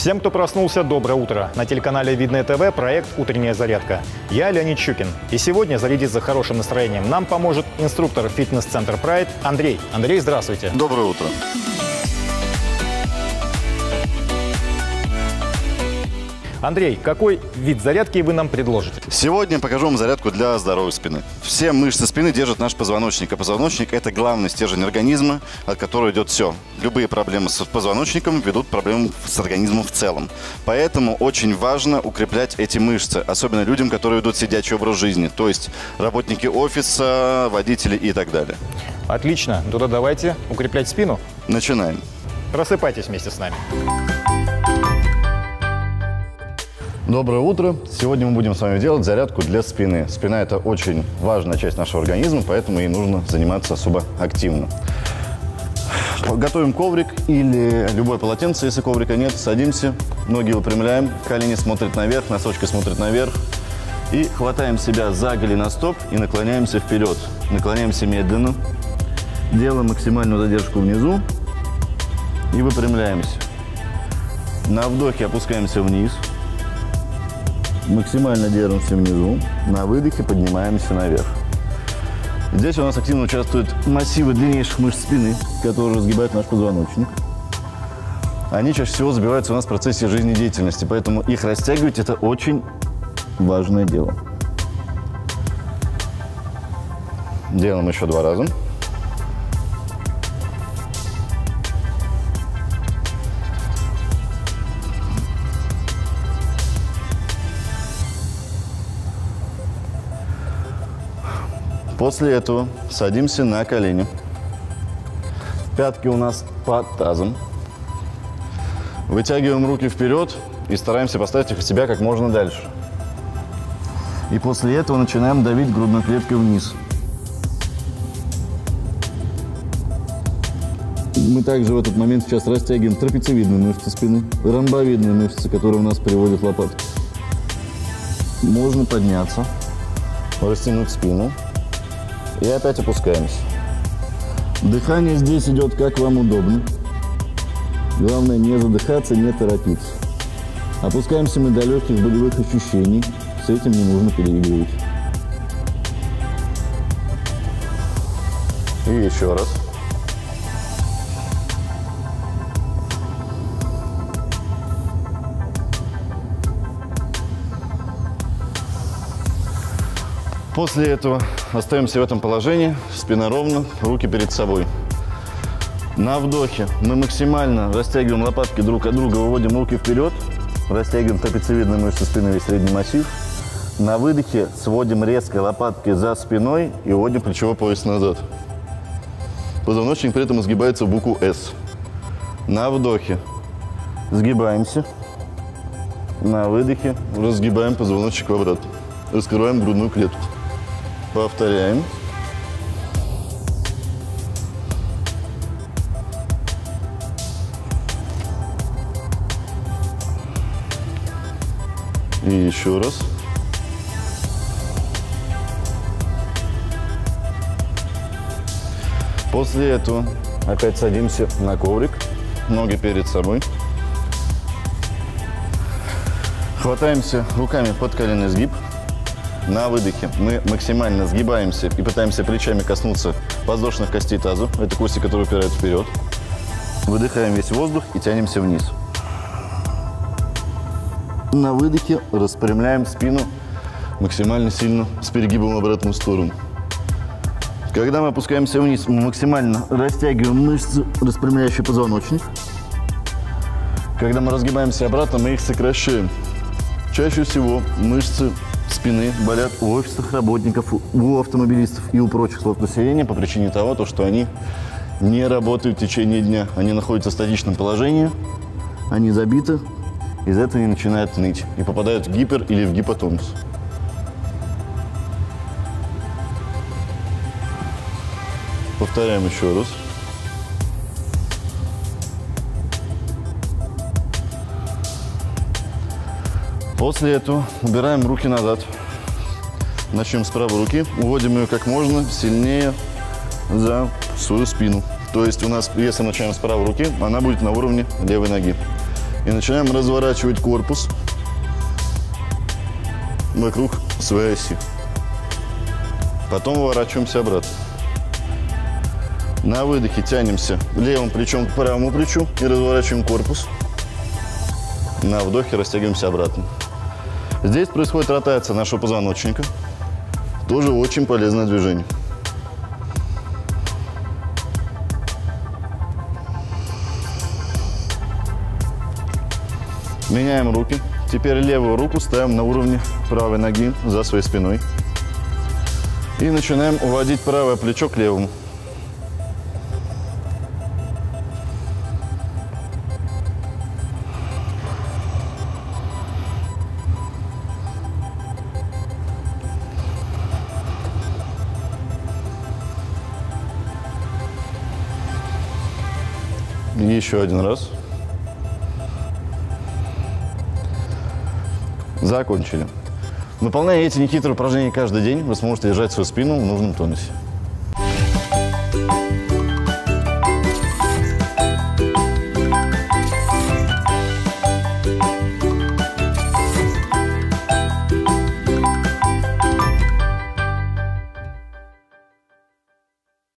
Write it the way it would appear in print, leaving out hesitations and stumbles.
Всем, кто проснулся, доброе утро. На телеканале Видное ТВ проект «Утренняя зарядка». Я Леонид Щукин. И сегодня зарядиться хорошим настроением нам поможет инструктор фитнес-центр «Прайд» Андрей. Андрей, здравствуйте. Доброе утро. Андрей, какой вид зарядки вы нам предложите? Сегодня покажу вам зарядку для здоровой спины. Все мышцы спины держат наш позвоночник, а позвоночник – это главный стержень организма, от которого идет все. Любые проблемы с позвоночником ведут к проблемам с организмом в целом. Поэтому очень важно укреплять эти мышцы, особенно людям, которые ведут сидячий образ жизни, то есть работники офиса, водители и так далее. Отлично. Тогда давайте укреплять спину. Начинаем. Просыпайтесь вместе с нами. Доброе утро! Сегодня мы будем с вами делать зарядку для спины. Спина – это очень важная часть нашего организма, поэтому ей нужно заниматься особо активно. Готовим коврик или любое полотенце, если коврика нет. Садимся, ноги выпрямляем, колени смотрят наверх, носочки смотрят наверх. И хватаем себя за голеностоп и наклоняемся вперед. Наклоняемся медленно, делаем максимальную задержку внизу и выпрямляемся. На вдохе опускаемся вниз. Максимально держимся внизу, на выдохе поднимаемся наверх. Здесь у нас активно участвуют массивы длиннейших мышц спины, которые разгибают наш позвоночник. Они чаще всего забиваются у нас в процессе жизнедеятельности, поэтому их растягивать – это очень важное дело. Делаем еще 2 раза. После этого садимся на колени. Пятки у нас под тазом. Вытягиваем руки вперед и стараемся поставить их от себя как можно дальше. И после этого начинаем давить грудной клеткой вниз. Мы также в этот момент сейчас растягиваем трапециевидные мышцы спины, ромбовидные мышцы, которые у нас приводят лопатки. Можно подняться, растянуть спину. И опять опускаемся. Дыхание здесь идет как вам удобно. Главное не задыхаться, не торопиться. Опускаемся мы до легких болевых ощущений. С этим не нужно переигрывать. И еще раз. После этого остаемся в этом положении, спина ровно, руки перед собой. На вдохе мы максимально растягиваем лопатки друг от друга, выводим руки вперед, растягиваем трапециевидные мышцы спины, весь средний массив. На выдохе сводим резко лопатки за спиной и уводим плечевой пояс назад. Позвоночник при этом изгибается в букву «С». На вдохе сгибаемся, на выдохе разгибаем позвоночник в обратно, раскрываем грудную клетку. Повторяем. И еще раз. После этого опять садимся на коврик, ноги перед собой. Хватаемся руками под коленный сгиб. На выдохе мы максимально сгибаемся и пытаемся плечами коснуться подвздошных костей таза. Это кости, которые упирают вперед. Выдыхаем весь воздух и тянемся вниз. На выдохе распрямляем спину максимально сильно с перегибом в обратную сторону. Когда мы опускаемся вниз, мы максимально растягиваем мышцы, распрямляющие позвоночник. Когда мы разгибаемся обратно, мы их сокращаем. Чаще всего мышцы спины болят у офисных работников, у автомобилистов и у прочих слоев населения по причине того, что они не работают в течение дня. Они находятся в статичном положении, они забиты, из-за этого они начинают ныть и попадают в гипер- или в гипотонус. Повторяем еще раз. После этого убираем руки назад. Начнем с правой руки. Уводим ее как можно сильнее за свою спину. То есть у нас, если начинаем с правой руки, она будет на уровне левой ноги. И начинаем разворачивать корпус вокруг своей оси. Потом выворачиваемся обратно. На выдохе тянемся левым плечом к правому плечу и разворачиваем корпус. На вдохе растягиваемся обратно. Здесь происходит ротация нашего позвоночника. Тоже очень полезное движение. Меняем руки. Теперь левую руку ставим на уровне правой ноги за своей спиной. И начинаем уводить правое плечо к левому. Еще один раз. Закончили. Выполняя эти нехитрые упражнения каждый день, вы сможете держать свою спину в нужном тонусе.